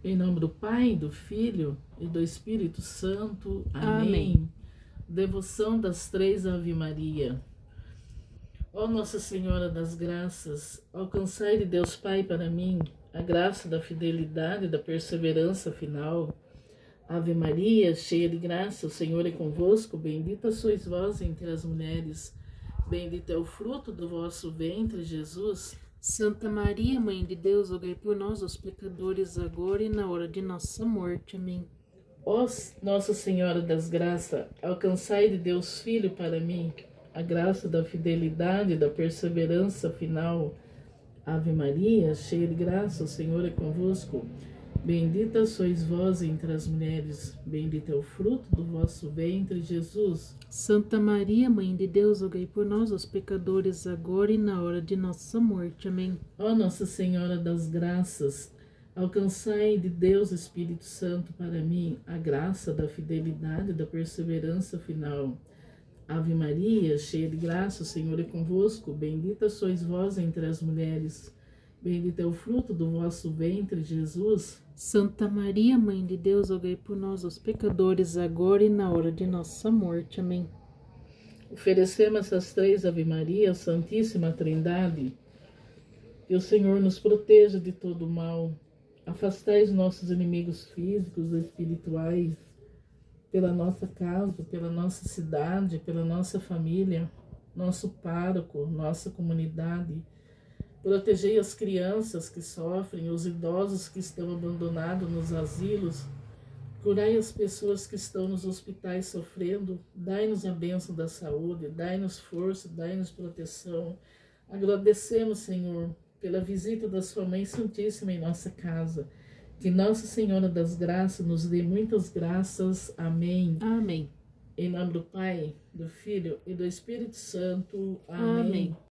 Em nome do Pai, do Filho e do Espírito Santo. Amém. Amém. Devoção das 3 Ave Maria. Ó Nossa Senhora das Graças, alcançai de Deus Pai para mim a graça da fidelidade e da perseverança final. Ave Maria, cheia de graça, o Senhor é convosco. Bendita sois vós entre as mulheres. Bendito é o fruto do vosso ventre, Jesus. Santa Maria, Mãe de Deus, rogai por nós, os pecadores, agora e na hora de nossa morte. Amém. Ó Nossa Senhora das Graças, alcançai de Deus Filho para mim a graça da fidelidade e da perseverança final. Ave Maria, cheia de graça, o Senhor é convosco. Bendita sois vós entre as mulheres, bendito é o fruto do vosso ventre, Jesus. Santa Maria, Mãe de Deus, rogai por nós, os pecadores, agora e na hora de nossa morte. Amém. Ó Nossa Senhora das Graças, alcançai de Deus Espírito Santo para mim a graça da fidelidade e da perseverança final. Ave Maria, cheia de graça, o Senhor é convosco. Bendita sois vós entre as mulheres, bendito é o fruto do vosso ventre, Jesus. Santa Maria, Mãe de Deus, rogai por nós, os pecadores, agora e na hora de nossa morte. Amém. Oferecemos essas 3 Ave Maria à Santíssima Trindade. Que o Senhor nos proteja de todo mal. Afastai os nossos inimigos físicos e espirituais pela nossa casa, pela nossa cidade, pela nossa família, nosso pároco, nossa comunidade. Protegei as crianças que sofrem, os idosos que estão abandonados nos asilos. Curai as pessoas que estão nos hospitais sofrendo. Dai-nos a bênção da saúde, dai-nos força, dai-nos proteção. Agradecemos, Senhor, pela visita da Sua Mãe Santíssima em nossa casa. Que Nossa Senhora das Graças nos dê muitas graças. Amém. Amém. Em nome do Pai, do Filho e do Espírito Santo. Amém. Amém.